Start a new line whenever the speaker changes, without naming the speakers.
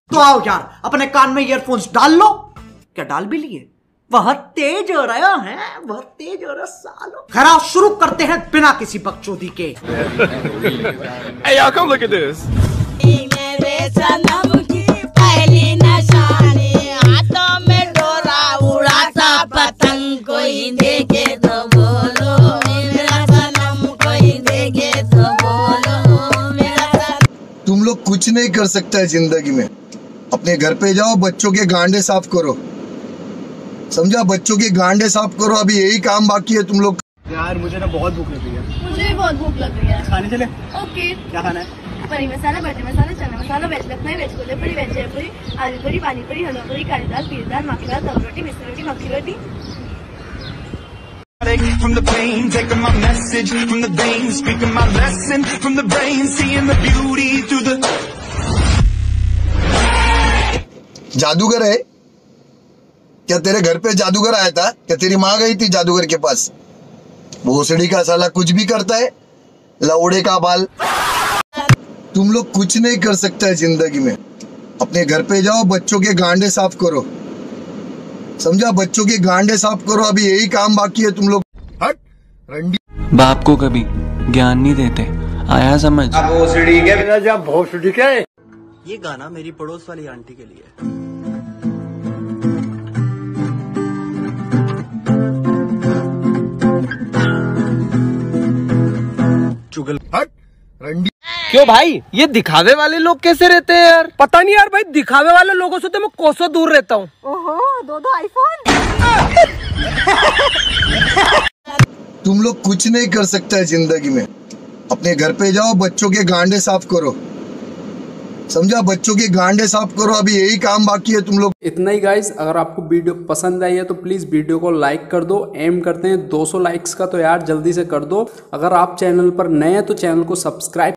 तो आओ यार, अपने कान में ईयरफोन्स डाल लो। क्या डाल भी लिए? बहुत तेज हो रहा है, बहुत तेज हो रहा सालो। खैर शुरू करते हैं बिना किसी बकचोदी के।
Hey y'all, come look at this.
मेरे सनम की पहली निशानी, हाथों में डोरा उड़ाता पतंग, कोई देखे तो बोलो मेरा सनम, कोई देखे तो बोलो मेरा सनम।
तुम लोग कुछ नहीं कर सकता है जिंदगी में। अपने घर पे जाओ, बच्चों के गांडे साफ करो, समझा? बच्चों के गांडे साफ करो, अभी यही काम बाकी है तुम लोग।
यार मुझे ना बहुत भूख लग रही है।
मुझे भी बहुत भूख लग रही है।
खाने चले?
ओके।
क्या खाना है?
Paneer masala, butter masala, chana masala, veg Lucknow, veg Kolhapuri, veg जयपुरी, आलू पूरी, पानी पूरी, हलवा पूरी, काली दाल, पीर दाल, माखी दाल, तवा रोटी, मिस्र रोटी, मक्खी रोटी।
From the pain, taking my message from the veins, speaking my lesson from the brain, seeing the beauty through the.
जादूगर है क्या? तेरे घर पे जादूगर आया था क्या? तेरी माँ गई थी जादूगर के पास? भोसड़ी का साला कुछ भी करता है, लौड़े का बाल। तुम लोग कुछ नहीं कर सकता है जिंदगी में। अपने घर पे जाओ, बच्चों के गांडे साफ करो, समझा? बच्चों के गांडे साफ करो, अभी यही काम बाकी है तुम लोग। हट रंडी।
बाप को कभी ज्ञान नहीं देते, आया समझ?
भोसड़ी के जब भोसड़ी के।
ये गाना मेरी पड़ोस वाली आंटी के लिए। चुगल।
हट रंडी।
क्यों भाई, ये दिखावे वाले लोग कैसे रहते हैं यार? पता नहीं यार भाई, दिखावे वाले लोगों से तो मैं कोसों दूर रहता हूँ।
ओहो, दो आईफोन।
तुम लोग कुछ नहीं कर सकता है जिंदगी में। अपने घर पे जाओ, बच्चों के गांडे साफ करो, समझा? बच्चों के गांडे साफ करो, अभी यही काम बाकी है तुम लोग।
इतना ही गाइस। अगर आपको वीडियो पसंद आई है तो प्लीज़ वीडियो को लाइक कर दो। एम करते हैं 200 लाइक्स का, तो यार जल्दी से कर दो। अगर आप चैनल पर नए हैं तो चैनल को सब्सक्राइब